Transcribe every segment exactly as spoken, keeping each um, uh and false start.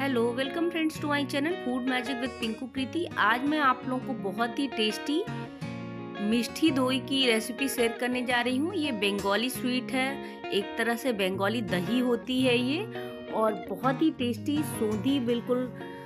Hello welcome friends to my channel food magic with Pinku Preeti. आज मैं आप लोगों को बहुत ही टेस्टी मिष्ठी दोई की रेसिपी शेयर करने जा रही हूँ। ये बंगाली स्वीट है, एक तरह से बंगाली दही होती है ये, और बहुत ही टेस्टी सोंधी बिल्कुल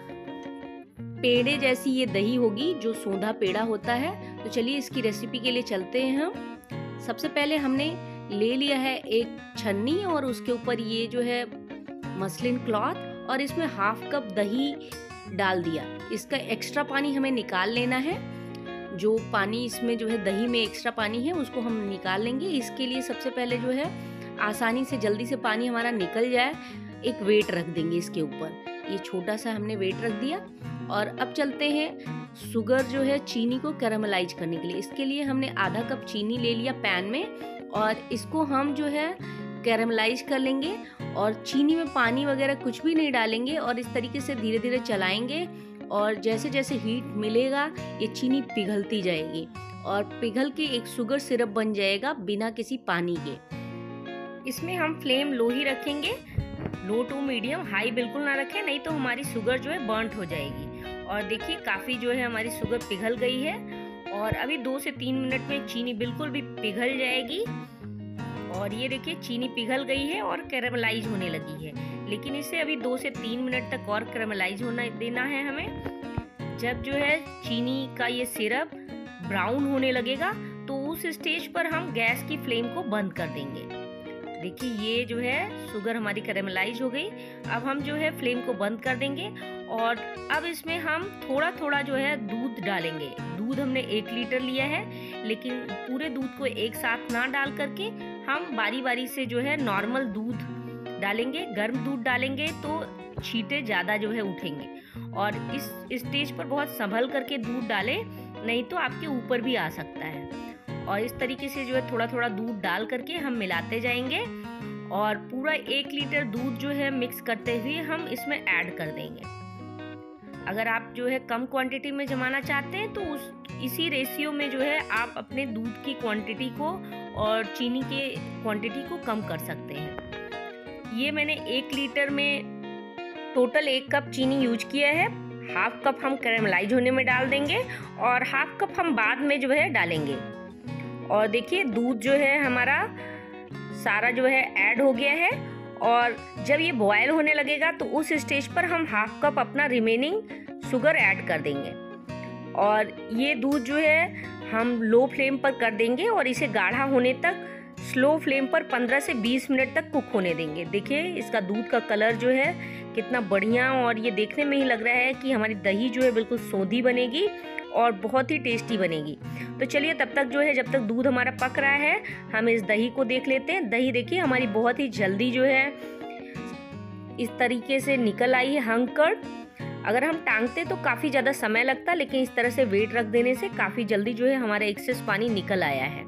पेड़े जैसी ये दही होगी जो सोंधा पेड़ा होता है। तो चलिए इसकी रेसिपी के लिए चलते हैं हम। सबसे पहले हमने ले लिया है एक छन्नी और उसके ऊपर ये जो है मसलिन क्लॉथ, और इसमें हाफ कप दही डाल दिया। इसका एक्स्ट्रा पानी हमें निकाल लेना है। जो पानी इसमें जो है दही में एक्स्ट्रा पानी है उसको हम निकाल लेंगे। इसके लिए सबसे पहले जो है आसानी से जल्दी से पानी हमारा निकल जाए, एक वेट रख देंगे इसके ऊपर। ये छोटा सा हमने वेट रख दिया। और अब चलते हैं शुगर जो है चीनी को कैरामलाइज करने के लिए। इसके लिए हमने आधा कप चीनी ले लिया पैन में, और इसको हम जो है कैरामलाइज कर लेंगे। और चीनी में पानी वगैरह कुछ भी नहीं डालेंगे, और इस तरीके से धीरे धीरे चलाएंगे। और जैसे जैसे हीट मिलेगा ये चीनी पिघलती जाएगी और पिघल के एक शुगर सिरप बन जाएगा बिना किसी पानी के। इसमें हम फ्लेम लो ही रखेंगे, लो टू मीडियम, हाई बिल्कुल ना रखें, नहीं तो हमारी शुगर जो है बर्न्ट हो जाएगी। और देखिए काफ़ी जो है हमारी शुगर पिघल गई है, और अभी दो से तीन मिनट में चीनी बिल्कुल भी पिघल जाएगी। और ये देखिए चीनी पिघल गई है और कैरामलाइज होने लगी है, लेकिन इसे अभी दो से तीन मिनट तक और कैरामलाइज होना देना है हमें। जब जो है चीनी का ये सिरप ब्राउन होने लगेगा तो उस स्टेज पर हम गैस की फ्लेम को बंद कर देंगे। देखिए ये जो है शुगर हमारी कैरामलाइज हो गई। अब हम जो है फ्लेम को बंद कर देंगे, और अब इसमें हम थोड़ा थोड़ा जो है दूध डालेंगे। दूध हमने एक लीटर लिया है, लेकिन पूरे दूध को एक साथ ना डाल करके हम बारी बारी से जो है नॉर्मल दूध डालेंगे। गर्म दूध डालेंगे तो छींटे ज़्यादा जो है उठेंगे, और इस स्टेज पर बहुत संभल करके दूध डालें, नहीं तो आपके ऊपर भी आ सकता है। और इस तरीके से जो है थोड़ा थोड़ा दूध डाल करके हम मिलाते जाएंगे, और पूरा एक लीटर दूध जो है मिक्स करते हुए हम इसमें ऐड कर देंगे। अगर आप जो है कम क्वांटिटी में जमाना चाहते हैं तो उस इसी रेशियो में जो है आप अपने दूध की क्वांटिटी को और चीनी के क्वांटिटी को कम कर सकते हैं। ये मैंने एक लीटर में टोटल एक कप चीनी यूज किया है। हाफ कप हम कैरामलाइज होने में डाल देंगे, और हाफ कप हम बाद में जो है डालेंगे। और देखिए दूध जो है हमारा सारा जो है ऐड हो गया है, और जब ये बॉयल होने लगेगा तो उस स्टेज पर हम हाफ कप अपना रिमेनिंग शुगर ऐड कर देंगे। और ये दूध जो है हम लो फ्लेम पर कर देंगे, और इसे गाढ़ा होने तक स्लो फ्लेम पर पंद्रह से बीस मिनट तक कुक होने देंगे। देखिए इसका दूध का कलर जो है कितना बढ़िया, और ये देखने में ही लग रहा है कि हमारी दही जो है बिल्कुल सोंधी बनेगी और बहुत ही टेस्टी बनेगी। तो चलिए तब तक जो है जब तक दूध हमारा पक रहा है हम इस दही को देख लेते हैं। दही देखिए हमारी बहुत ही जल्दी जो है इस तरीके से निकल आई है हंग कर। अगर हम टांगते तो काफ़ी ज़्यादा समय लगता, लेकिन इस तरह से वेट रख देने से काफ़ी जल्दी जो है हमारा एक्सेस पानी निकल आया है।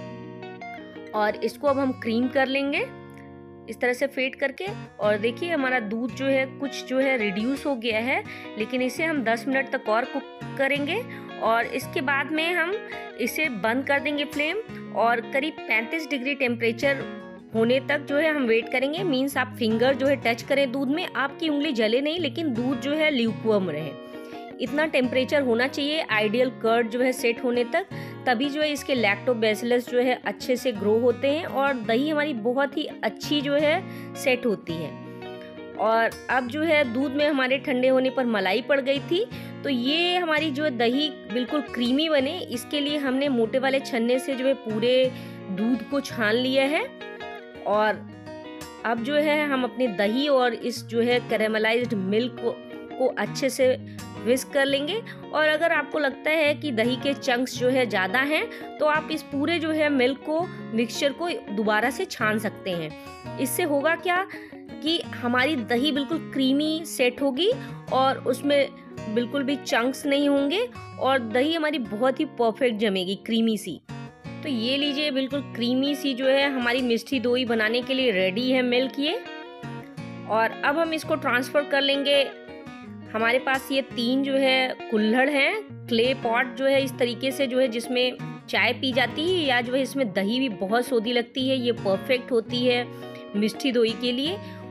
और इसको अब हम क्रीम कर लेंगे इस तरह से फेंट करके। और देखिए हमारा दूध जो है कुछ जो है रिड्यूस हो गया है, लेकिन इसे हम दस मिनट तक और कुक करेंगे, और इसके बाद में हम इसे बंद कर देंगे फ्लेम, और करीब पैंतीस डिग्री टेम्परेचर होने तक जो है हम वेट करेंगे। मीन्स आप फिंगर जो है टच करें दूध में, आपकी उंगली जले नहीं, लेकिन दूध जो है ल्यूकवार्म रहे। इतना टेम्परेचर होना चाहिए आइडियल कर्ड जो है सेट होने तक, तभी जो है इसके लैक्टोबैसिलस जो है अच्छे से ग्रो होते हैं, और दही हमारी बहुत ही अच्छी जो है सेट होती है। और अब जो है दूध में हमारे ठंडे होने पर मलाई पड़ गई थी, तो ये हमारी जो दही बिल्कुल क्रीमी बने इसके लिए हमने मोटे वाले छन्ने से जो है पूरे दूध को छान लिया है। और अब जो है हम अपनी दही और इस जो है कैरामलाइज्ड मिल्क को, को अच्छे से विस्क कर लेंगे। और अगर आपको लगता है कि दही के चंक्स जो है ज़्यादा हैं तो आप इस पूरे जो है मिल्क को मिक्सचर को दोबारा से छान सकते हैं। इससे होगा क्या कि हमारी दही बिल्कुल क्रीमी सेट होगी, और उसमें बिल्कुल भी चंक्स नहीं होंगे, और दही हमारी बहुत ही परफेक्ट जमेगी क्रीमी सी। तो ये लीजिए बिल्कुल क्रीमी सी जो है हमारी मिष्ठी दोई बनाने के लिए रेडी है मिल्क ये। और अब हम इसको ट्रांसफ़र कर लेंगे। हमारे पास ये तीन जो है कुल्हड़ हैं, क्ले पॉट जो है इस तरीके से जो है जिसमें चाय पी जाती है, या जो है इसमें दही भी बहुत सोधी लगती है, ये परफेक्ट होती है मिष्ठी दोई के लिए।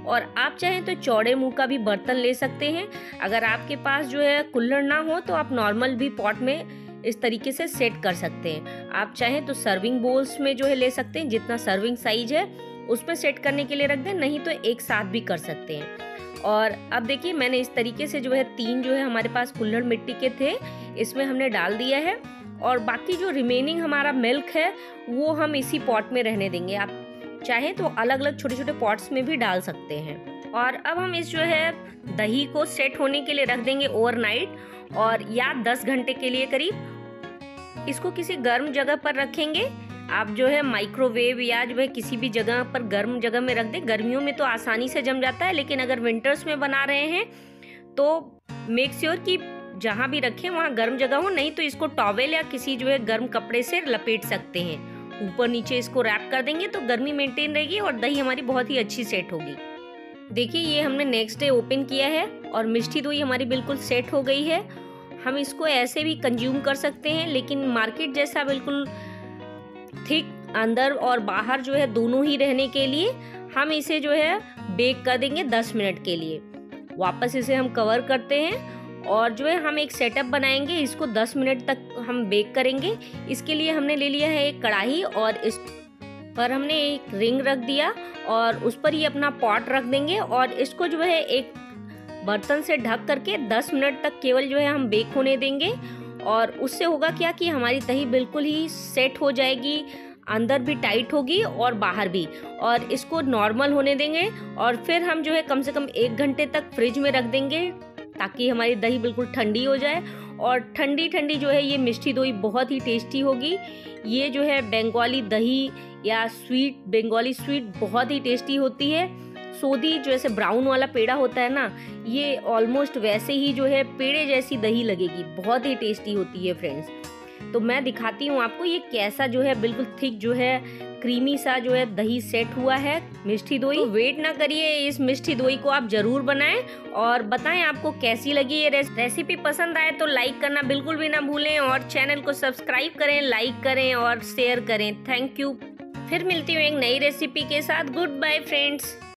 और आप चाहें तो चौड़े मुंह का भी बर्तन ले सकते हैं। अगर आपके पास जो है कुल्हड़ ना हो तो आप नॉर्मल भी पॉट में इस तरीके से सेट कर सकते हैं। आप चाहें तो सर्विंग बोल्स में जो है ले सकते हैं, जितना सर्विंग साइज है उसमें सेट करने के लिए रख दें, नहीं तो एक साथ भी कर सकते हैं। और अब देखिए मैंने इस तरीके से जो है तीन जो है हमारे पास कुल्हड़ मिट्टी के थे, इसमें हमने डाल दिया है। और बाकी जो रिमेनिंग हमारा मिल्क है वो हम इसी पॉट में रहने देंगे। आप चाहें तो अलग अलग छोटे छोटे पॉट्स में भी डाल सकते हैं। और अब हम इस जो है दही को सेट होने के लिए रख देंगे ओवरनाइट, और या दस घंटे के लिए करीब। इसको किसी गर्म जगह पर रखेंगे। आप जो है माइक्रोवेव या जो है किसी भी जगह पर गर्म जगह में रख दें। गर्मियों में तो आसानी से जम जाता है, लेकिन अगर विंटर्स में बना रहे हैं तो मेक श्योर कि जहाँ भी रखें वहाँ गर्म जगह हो, नहीं तो इसको टॉवेल या किसी जो है गर्म कपड़े से लपेट सकते हैं। ऊपर नीचे इसको रैप कर देंगे तो गर्मी मेंटेन रहेगी और दही हमारी बहुत ही अच्छी सेट होगी। देखिए ये हमने नेक्स्ट डे ओपन किया है और मिष्टी दही हमारी बिल्कुल सेट हो गई है। हम इसको ऐसे भी कंज्यूम कर सकते हैं, लेकिन मार्केट जैसा बिल्कुल थिक अंदर और बाहर जो है दोनों ही रहने के लिए हम इसे जो है बेक कर देंगे दस मिनट के लिए। वापस इसे हम कवर करते हैं और जो है हम एक सेटअप बनाएंगे। इसको दस मिनट तक हम बेक करेंगे। इसके लिए हमने ले लिया है एक कढ़ाई और इस पर हमने एक रिंग रख दिया और उस पर ही अपना पॉट रख देंगे और इसको जो है एक बर्तन से ढक करके दस मिनट तक केवल जो है हम बेक होने देंगे। और उससे होगा क्या कि हमारी दही बिल्कुल ही सेट हो जाएगी, अंदर भी टाइट होगी और बाहर भी। और इसको नॉर्मल होने देंगे और फिर हम जो है कम से कम एक घंटे तक फ्रिज में रख देंगे ताकि हमारी दही बिल्कुल ठंडी हो जाए। और ठंडी ठंडी जो है ये मिष्टी दही बहुत ही टेस्टी होगी। ये जो है बंगाली दही या स्वीट बंगाली स्वीट बहुत ही टेस्टी होती है। सोदी जैसे ब्राउन वाला पेड़ा होता है ना, ये ऑलमोस्ट वैसे ही जो है पेड़े जैसी दही लगेगी, बहुत ही टेस्टी होती है फ्रेंड्स। तो मैं दिखाती हूँ आपको ये कैसा जो है बिल्कुल थिक जो है क्रीमी सा जो है दही सेट हुआ है मिष्टी दही। तो वेट ना करिए, इस मिष्टी दही को आप जरूर बनाएं और बताएं आपको कैसी लगी ये रेसिपी। पसंद आए तो लाइक करना बिल्कुल भी ना भूलें और चैनल को सब्सक्राइब करें, लाइक करें और शेयर करें। Thank you. फिर मिलती हूँ एक नई रेसिपी के साथ। Good bye friends.